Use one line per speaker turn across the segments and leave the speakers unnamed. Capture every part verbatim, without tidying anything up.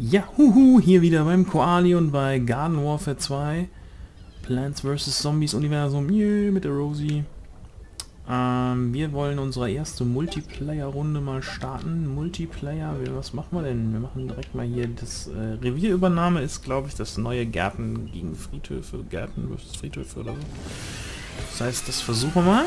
Ja, huhu, hier wieder beim Koali und bei Garden Warfare zwei. Plants versus. Zombies Universum, yeah, mit der Rosie. Ähm, wir wollen unsere erste Multiplayer-Runde mal starten. Multiplayer, was machen wir denn? Wir machen direkt mal hier das äh, Revierübernahme ist, glaube ich, das neue Gärten gegen Friedhöfe. Gärten versus Friedhöfe oder so. Das heißt, das versuchen wir mal.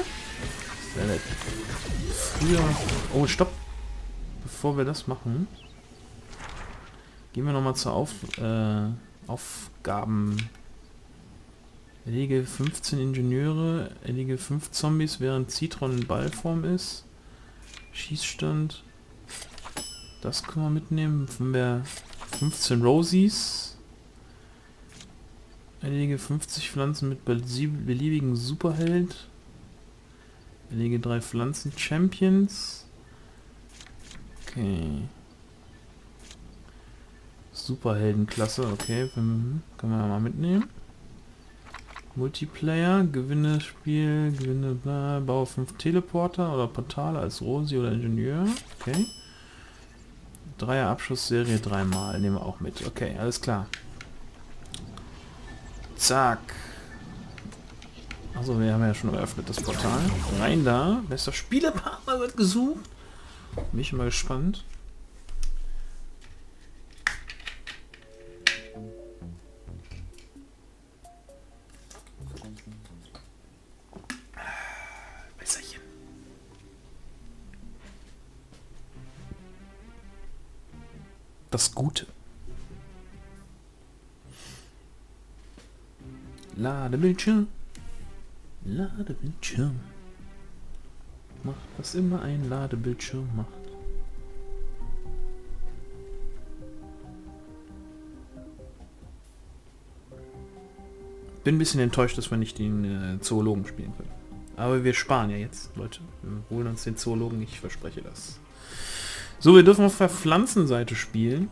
Früher... Oh, stopp! Bevor wir das machen, gehen wir nochmal zur Auf, äh, Aufgaben. Erlege fünfzehn Ingenieure, erlege fünf Zombies, während Citron in Ballform ist. Schießstand. Das können wir mitnehmen. Wenn wir fünfzehn Rosies. Erlege fünfzig Pflanzen mit beliebigen Superheld. Erlege drei Pflanzen Champions. Okay. Superheldenklasse, okay. Können wir mal mitnehmen. Multiplayer, gewinne Spiel, gewinne, bla, baue fünf Teleporter oder Portale als Rosi oder Ingenieur. Okay. Dreier Abschussserie dreimal, nehmen wir auch mit. Okay, alles klar. Zack. Also wir haben ja schon eröffnet das Portal. Rein da. Bester Spielepartner wird gesucht. Bin ich mal gespannt. Besserchen. Das Gute. Ladebildschirm. Ladebildschirm. Macht, was immer ein Ladebildschirm macht. Bin ein bisschen enttäuscht, dass wir nicht den äh, Zoologen spielen können. Aber wir sparen ja jetzt, Leute. Wir holen uns den Zoologen, ich verspreche das. So, wir dürfen auf der Pflanzenseite spielen.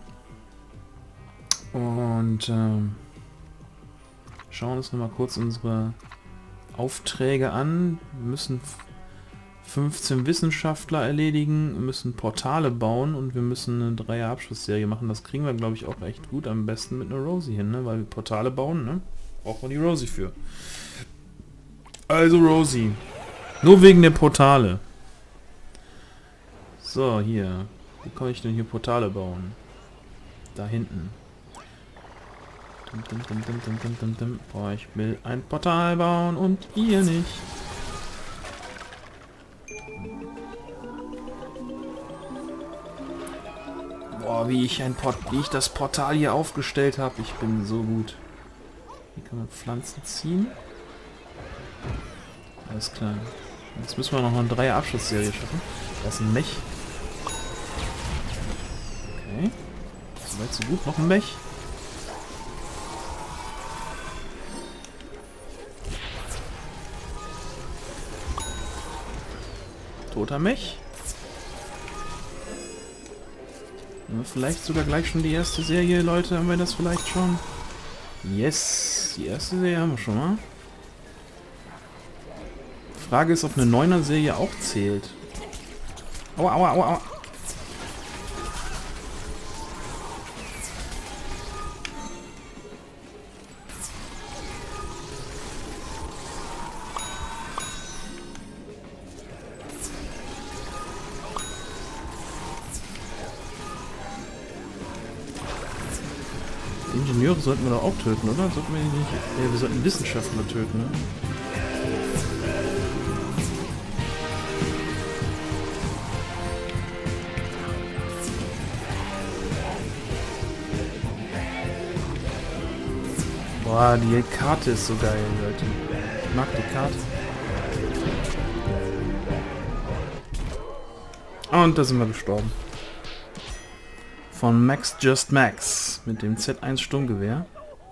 Und ähm, schauen uns nochmal kurz unsere Aufträge an. Wir müssen fünfzehn Wissenschaftler erledigen, wir müssen Portale bauen und wir müssen eine Dreier Abschlussserie machen. Das kriegen wir, glaube ich, auch echt gut. Am besten mit einer Rosie hin, ne? Weil wir Portale bauen, ne? Brauchen wir die Rosie für. Also Rosie. Nur wegen der Portale. So, hier. Wie kann ich denn hier Portale bauen? Da hinten. Dum, dum, dum, dum, dum, dum, dum, dum. Boah, ich will ein Portal bauen und ihr nicht. Boah, wie ich ein Port wie ich das Portal hier aufgestellt habe. Ich bin so gut. Hier kann man Pflanzen ziehen. Alles klar. Jetzt müssen wir noch eine Dreier Abschlussserie schaffen. Da ist ein Mech. Okay. Soweit so gut. Noch ein Mech. Toter Mech. Haben wir vielleicht sogar gleich schon die erste Serie, Leute? Haben wir das vielleicht schon? Yes, die erste Serie haben wir schon mal. Frage ist, ob eine neuner Serie auch zählt. Aua, aua, aua, aua. Ingenieure sollten wir doch auch töten, oder? Sollten wir die nicht? Ja, wir sollten Wissenschaftler töten, ne? Boah, die Karte ist so geil, Leute. Ich mag die Karte. Und da sind wir gestorben. Von Max Just Max mit dem Z eins Sturmgewehr.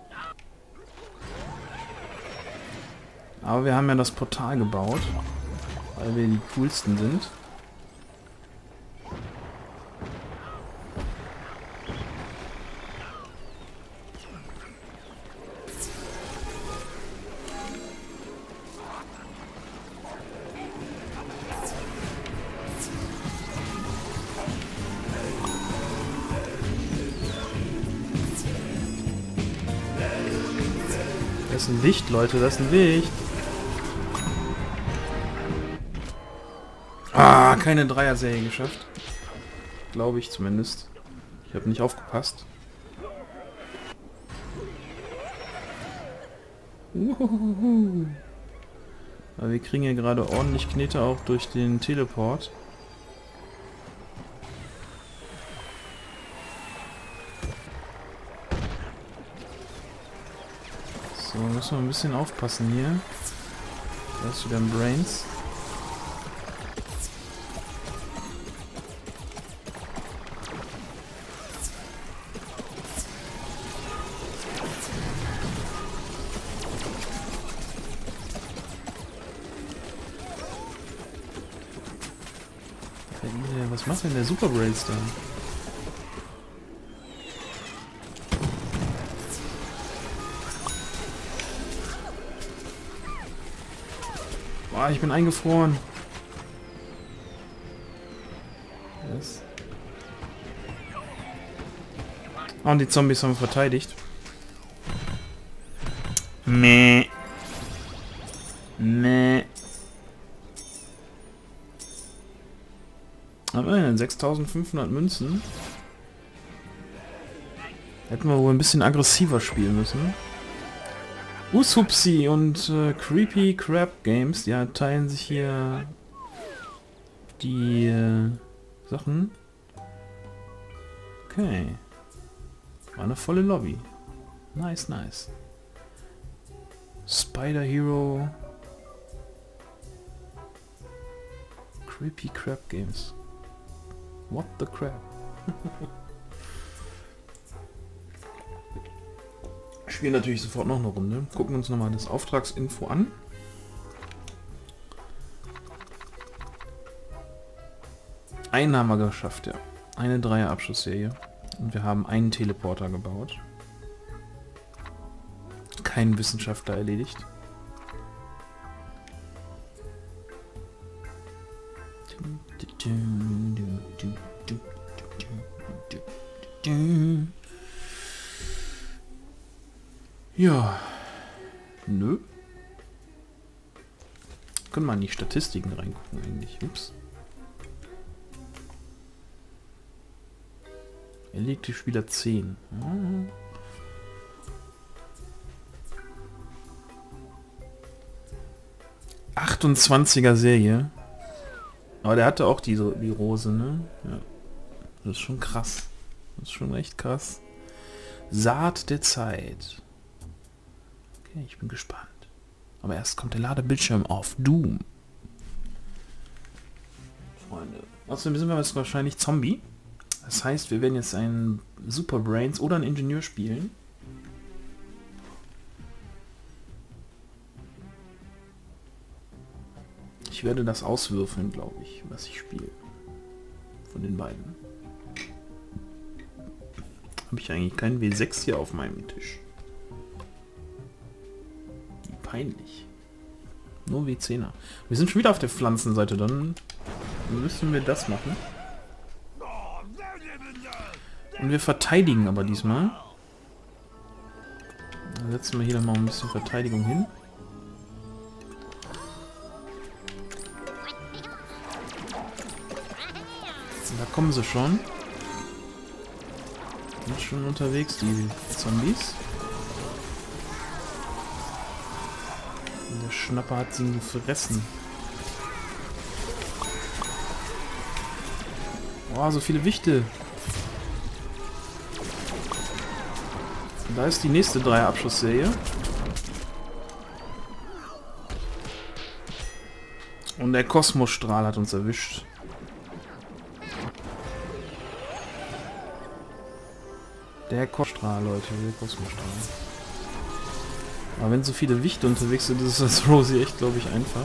Aber wir haben ja das Portal gebaut, weil wir die coolsten sind. Das ist ein Wicht, Leute, das ist ein Wicht. Ah, keine Dreier-Serie geschafft. Glaube ich zumindest. Ich habe nicht aufgepasst. Uhuhuhu. Aber wir kriegen ja gerade ordentlich Knete auch durch den Teleport. So, müssen wir ein bisschen aufpassen hier. Da ist wieder ein Brains. Was macht denn der Super Brains da? Boah, ich bin eingefroren. Yes. Oh, und die Zombies haben verteidigt. Meh. Meh. Aber sechstausendfünfhundert Münzen. Hätten wir wohl ein bisschen aggressiver spielen müssen. Usupsi und äh, Creepy Crab Games, ja, teilen sich hier die äh, Sachen. Okay. War eine volle Lobby. Nice, nice. Spider Hero. Creepy Crab Games. What the crap? Spielen natürlich sofort noch eine Runde. Gucken uns nochmal das Auftragsinfo an. Einen haben wir geschafft, ja. Eine Dreier-Abschlussserie. Und wir haben einen Teleporter gebaut. Kein Wissenschaftler erledigt. Ja. Nö. Können wir in die Statistiken reingucken eigentlich. Ups. Erlegte Spieler zehn. Mhm. achtundzwanziger Serie. Aber der hatte auch diese, die Rose, ne? Ja. Das ist schon krass. Das ist schon echt krass. Saat der Zeit. Okay, ich bin gespannt. Aber erst kommt der Ladebildschirm auf Doom. Freunde. Außerdem sind wir jetzt wahrscheinlich Zombie. Das heißt, wir werden jetzt einen Super Brains oder einen Ingenieur spielen. Ich werde das auswürfeln, glaube ich, was ich spiele. Von den beiden. Habe ich eigentlich keinen W sechs hier auf meinem Tisch. Wie peinlich. Nur W zehner. Wir sind schon wieder auf der Pflanzenseite, dann müssen wir das machen. Und wir verteidigen aber diesmal. Dann setzen wir hier noch mal ein bisschen Verteidigung hin. Da kommen sie schon. Sind schon unterwegs, die Zombies. Und der Schnapper hat sie gefressen. Boah, so viele Wichte. Und da ist die nächste Dreier-Abschussserie. Und der Kosmosstrahl hat uns erwischt. Der Kosmosstrahl, Leute, der Kosmosstrahl. Aber wenn so viele Wichte unterwegs sind, ist das Rosie echt, glaube ich, einfach.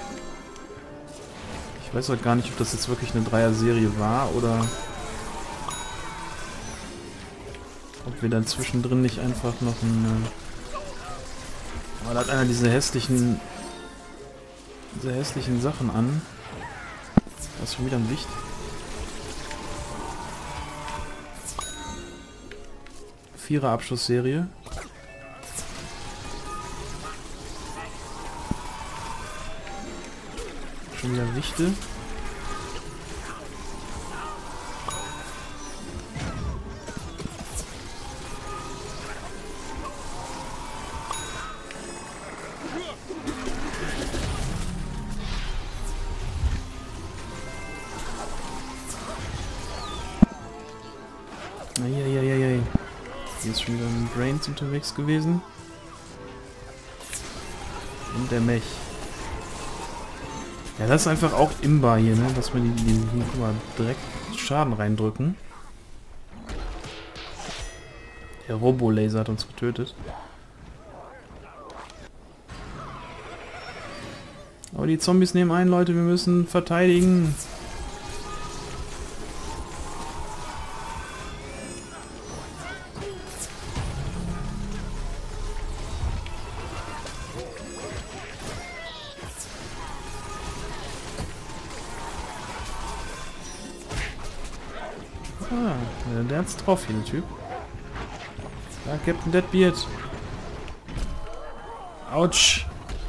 Ich weiß auch gar nicht, ob das jetzt wirklich eine Dreier-Serie war oder ob wir dann zwischendrin nicht einfach noch ein... Aber da hat einer diese hässlichen... diese hässlichen Sachen an. Das ist schon wieder ein Wicht. Vierer Abschussserie. schon wieder Wichte.
Eieieiei. Hier ist schon wieder ein Brains unterwegs gewesen. Und der Mech. Ja, das ist einfach auch imbar hier, ne? Dass wir die, die, die guck mal, direkt Schaden reindrücken. Der Robo-Laser hat uns getötet. Aber die Zombies nehmen ein, Leute, wir müssen verteidigen. Ah, der hat's drauf hier, der Typ. Ja, Captain Deadbeard. Autsch.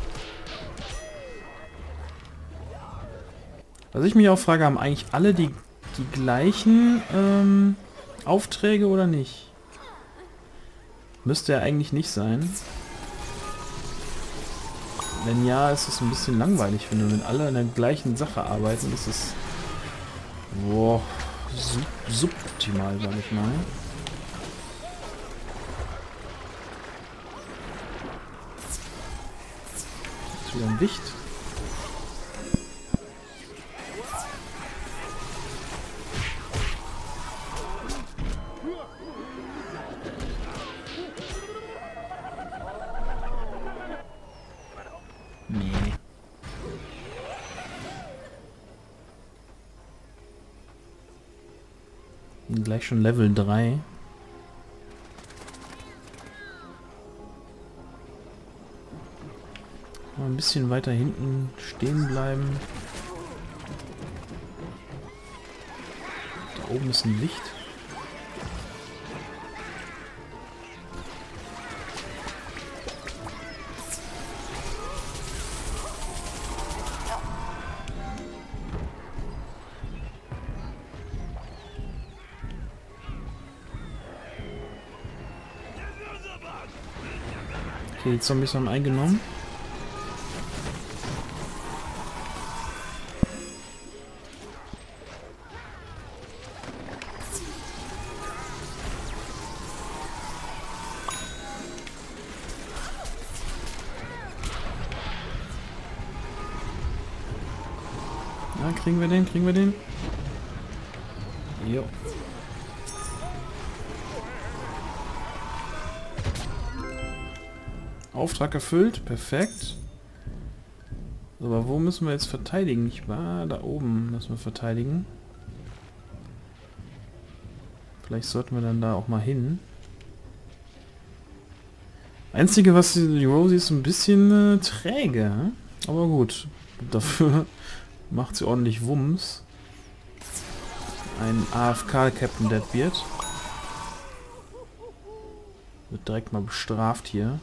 Was ich mich auch frage, haben eigentlich alle die, die gleichen ähm, Aufträge oder nicht? Müsste ja eigentlich nicht sein. Wenn ja, ist es ein bisschen langweilig, finde ich. Wenn alle an der gleichen Sache arbeiten, ist es boah, sub suboptimal, sag ich mal. Ist wieder ein Wicht. Nee. Bin gleich schon Level drei. Mal ein bisschen weiter hinten stehen bleiben. Da oben ist ein Licht. Okay, die Zombies haben eingenommen. Ja, kriegen wir den, kriegen wir den. Jo. Auftrag erfüllt, perfekt. So, aber wo müssen wir jetzt verteidigen? Ich war da oben, müssen wir verteidigen. Vielleicht sollten wir dann da auch mal hin. Einzige, was die Rosie ist, ein bisschen äh, träge. Aber gut, dafür macht sie ordentlich Wumms. Ein A F K Captain Deadbeard. Wird direkt mal bestraft hier.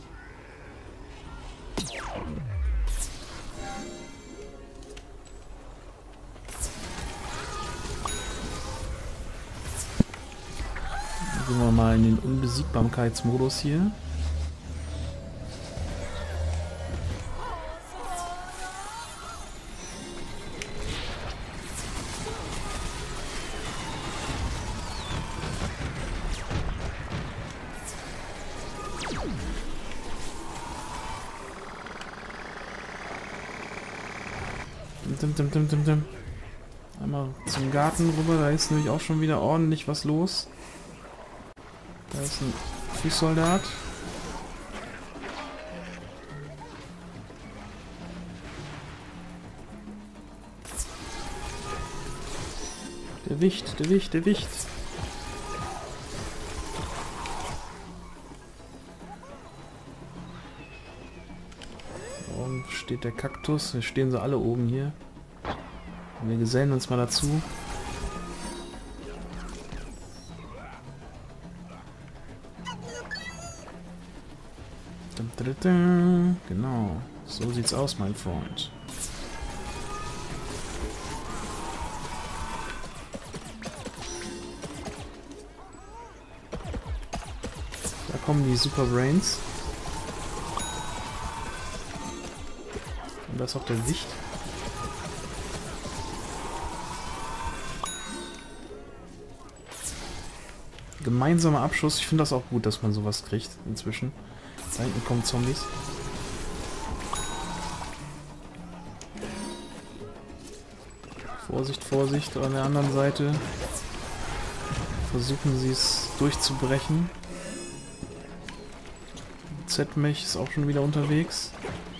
Gehen wir mal in den Unbesiegbarkeitsmodus hier. Dim, dim, dim, dim, dim. Einmal zum Garten rüber, da ist nämlich auch schon wieder ordentlich was los. Da ist ein Fußsoldat. Der Wicht, der Wicht, der Wicht. Warum steht der Kaktus? Da stehen sie alle oben hier. Wir gesellen uns mal dazu. Genau. So sieht's aus, mein Freund.
kommen die Super Brains. Und da ist auch der Wicht. Gemeinsamer Abschuss. Ich finde das auch gut, dass man sowas kriegt inzwischen. Da hinten kommen Zombies. Vorsicht, Vorsicht, an der anderen Seite versuchen sie es durchzubrechen. Z-Mech ist auch schon wieder unterwegs.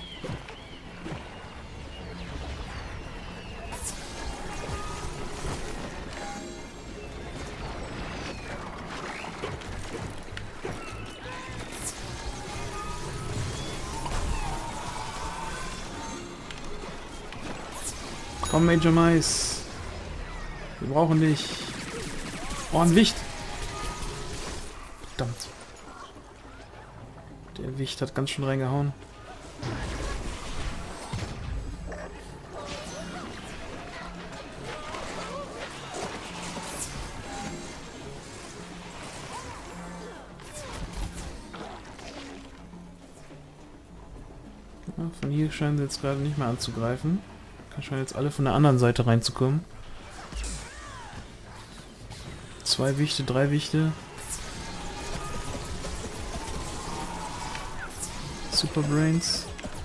Komm, Major Mais. Wir brauchen dich. Oh, ein Wicht. Verdammt. Der Wicht hat ganz schön reingehauen. Ja, von hier scheinen sie jetzt gerade nicht mehr anzugreifen. Scheinen jetzt alle von der anderen Seite reinzukommen. Zwei Wichte, drei Wichte. Super Brains.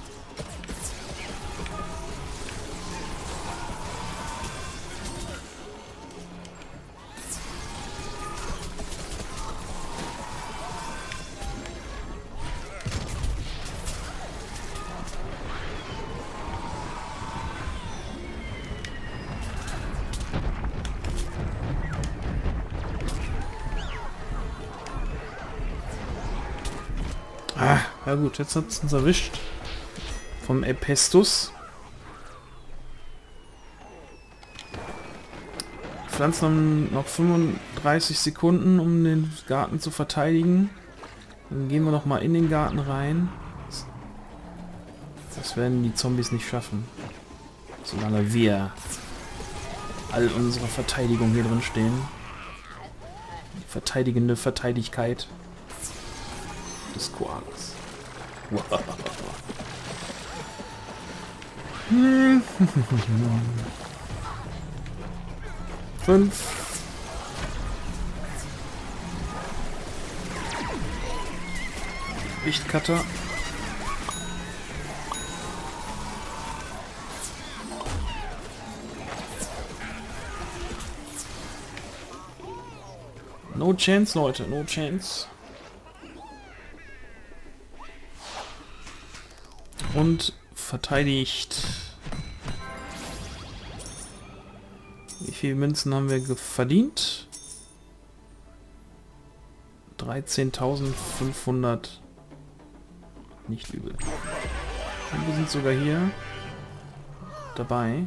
Ah, ja gut, jetzt hat es uns erwischt. Vom Epestus. Die Pflanzen haben noch fünfunddreißig Sekunden, um den Garten zu verteidigen. Dann gehen wir noch mal in den Garten rein. Das werden die Zombies nicht schaffen. Solange wir all unsere Verteidigung hier drin stehen. Die verteidigende Verteidigkeit des Koalas. Wow. Fünf. Lichtcutter. No chance, Leute, no chance. Und verteidigt. Wie viele Münzen haben wir verdient? dreizehntausendfünfhundert. Nicht übel. Und wir sind sogar hier dabei.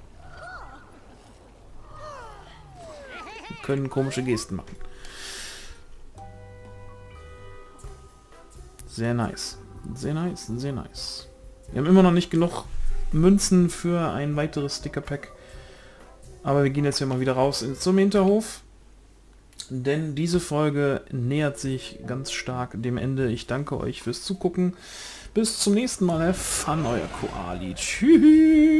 Wir können komische Gesten machen. Sehr nice. Sehr nice, sehr nice. Wir haben immer noch nicht genug Münzen für ein weiteres Sticker-Pack. Aber wir gehen jetzt ja mal wieder raus zum Hinterhof. Denn diese Folge nähert sich ganz stark dem Ende. Ich danke euch fürs Zugucken. Bis zum nächsten Mal. Have fun, euer Koali. Tschüss.